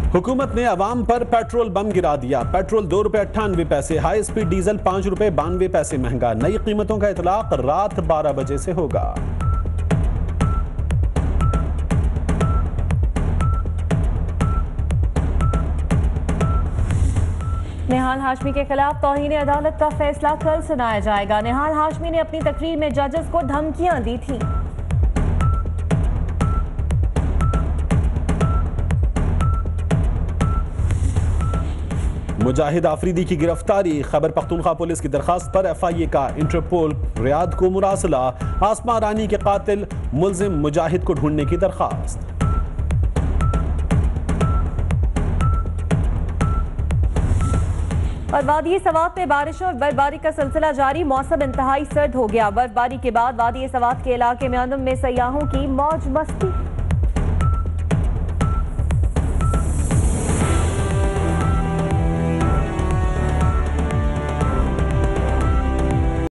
हुकूमत ने अवाम पर पेट्रोल बम गिरा दिया। पेट्रोल ₹2.98, हाई स्पीड डीजल ₹5.92 महंगा। नई कीमतों का इतलाक रात 12 बजे से होगा। निहाल हाशमी के खिलाफ तौहीन अदालत का फैसला कल सुनाया जाएगा। निहाल हाशमी ने अपनी तकरीर में जजेस को धमकियां दी थी। मुजाहिद आफरीदी की गिरफ्तारी। खैबर पख्तूनख्वा पुलिस की दरखास्त पर FIA का इंटरपोल रियाद को मुरासला। आसमा रानी के कातिल मुल्जिम मुजाहिद को ढूंढने की दरखास्त। और वादी सवात में बारिश और बर्फबारी का सिलसिला जारी। मौसम इंतहाई सर्द हो गया। बर्फबारी के बाद वादी सवात के इलाके में अनम में सयाहों की मौज मस्ती।